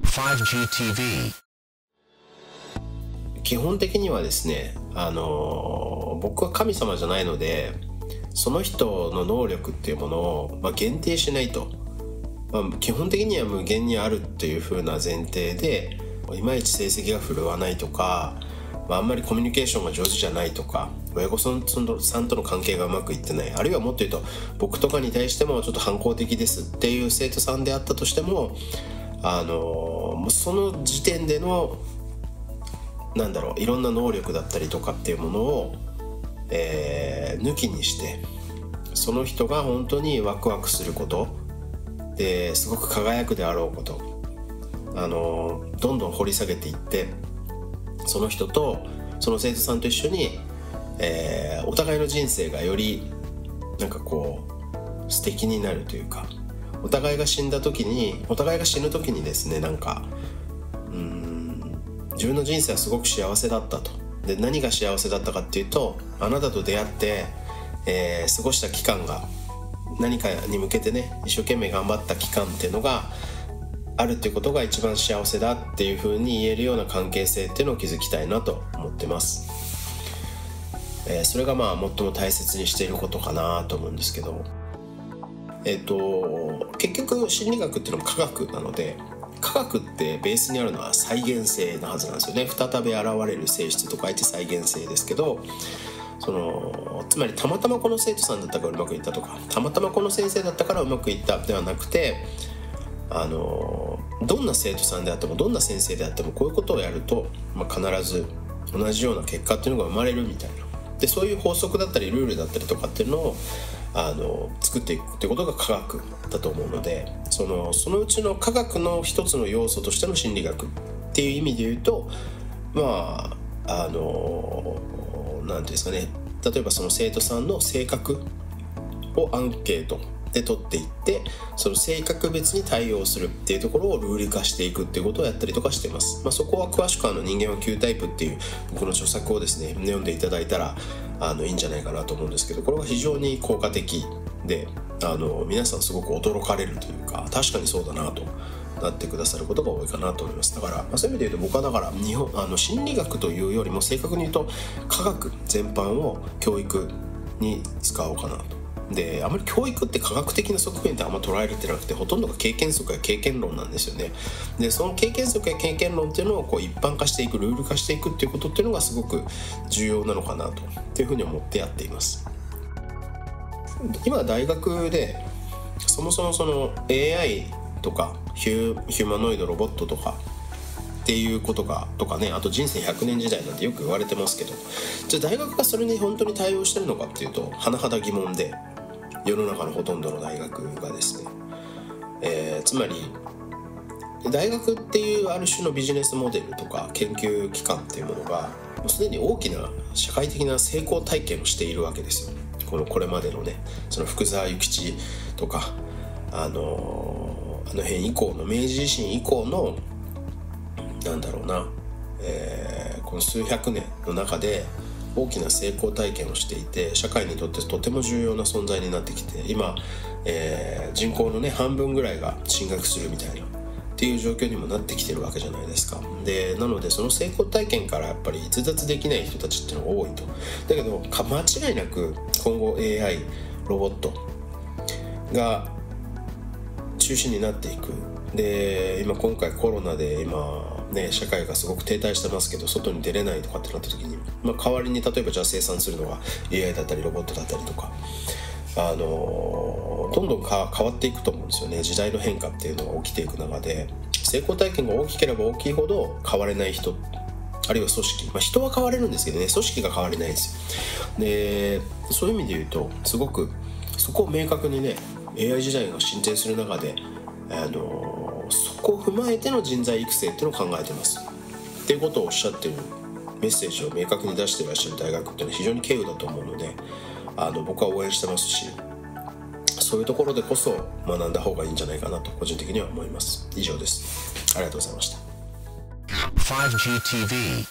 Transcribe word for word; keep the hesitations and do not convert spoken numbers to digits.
ファイブジーティーブイ。 基本的にはですね、あのー、僕は神様じゃないので、その人の能力っていうものを、まあ、限定しないと、まあ、基本的には無限にあるっていう風な前提で、いまいち成績が振るわないとか、まあ、あんまりコミュニケーションが上手じゃないとか、親御さんとの関係がうまくいってない、あるいはもっと言うと僕とかに対してもちょっと反抗的ですっていう生徒さんであったとしても、あのー、その時点でのなんだろういろんな能力だったりとかっていうものを、えー、抜きにして、その人が本当にワクワクすることですごく輝くであろうこと、あのー、どんどん掘り下げていって、その人とその生徒さんと一緒に、えー、お互いの人生がよりなんかこう素敵になるというか、お互いが死んだ時にお互いが死ぬ時にですね、なんかうーん自分の人生はすごく幸せだったと。で何が幸せだったかっていうと、あなたと出会って、えー、過ごした期間が、何かに向けてね一生懸命頑張った期間っていうのがあるっていうことが一番幸せだっていう風に言えるような関係性っていうのを築きたいなと思ってます。えー、それがまあ最も大切にしていることかなと思うんですけど、えっと結局心理学っていうのも科学なので、科学ってベースにあるのは再現性なはずなんですよね。再び現れる性質と書いて再現性ですけど、そのつまりたまたまこの生徒さんだったからうまくいったとか、たまたまこの先生だったからうまくいったではなくて、あのどんな生徒さんであってもどんな先生であってもこういうことをやると、まあ、必ず同じような結果っていうのが生まれるみたいな。でそういう法則だったりルールだったりとかっていうのをあの作っていくっていうことが科学だと思うので、そのそのうちの科学の一つの要素としての心理学っていう意味で言うと、まああの何ていうんですかね、例えばその生徒さんの性格をアンケートで取っていって、その性格別に対応するっていうところをルール化していくっていうことをやったりとかしてます。まあ、そこは詳しくあの人間はきゅうタイプっていう僕の著作をですね読んでいただいたらあのいいんじゃないかなと思うんですけど、これは非常に効果的で、あの皆さんすごく驚かれるというか、確かにそうだなとなってくださることが多いかなと思います。だから、まあ、そういう意味で言うと僕はだから日本あの心理学というよりも正確に言うと科学全般を教育に使おうかなと。であまり教育って科学的な側面ってあんま捉えられてなくて、ほとんどが経験則や経験論なんですよね。でその経験則や経験論っていうのをこう一般化していく、ルール化していくっていうことっていうのがすごく重要なのかなとっていうふうに思ってやっています。今大学でそもそもその エーアイ とかヒュー、ヒューマノイドロボットとかっていうことがとかね、あと人生ひゃくねん時代なんてよく言われてますけど、じゃあ大学がそれに本当に対応してるのかっていうと甚だ疑問で、世の中のほとんどの大学がですね、えー、つまり大学っていうある種のビジネスモデルとか研究機関っていうものがもうすでに大きな社会的な成功体験をしているわけですよ。このこれまでのね、その福沢諭吉とかあのー、あの辺以降の明治維新以降のなんだろうな、えー、この数百年の中で大きな成功体験をしていて、社会にとってとても重要な存在になってきて、今、えー、人口のね半分ぐらいが進学するみたいなっていう状況にもなってきてるわけじゃないですか。でなのでその成功体験からやっぱり逸脱できない人たちっていうのが多いと。だけど間違いなく今後 エーアイ ロボットが中心になっていく。で今今回コロナで今ね、社会がすごく停滞してますけど外に出れないとかってなった時に、まあ、代わりに例えばじゃあ生産するのが エーアイ だったりロボットだったりとか、あのー、どんどんか変わっていくと思うんですよね。時代の変化っていうのが起きていく中で、成功体験が大きければ大きいほど変われない人、あるいは組織、まあ、人は変われるんですけどね、組織が変われないんですよ。でそういう意味で言うとすごくそこを明確にね エーアイ 時代が進展する中で、あのーそこを踏まえての人材育成っていうのを考えてますっていうことをおっしゃってるメッセージを明確に出していらっしゃる大学っていうのは非常に稀有だと思うので、あの僕は応援してますし、そういうところでこそ学んだ方がいいんじゃないかなと個人的には思います。以上です。ありがとうございました。 ファイブジーティーブイ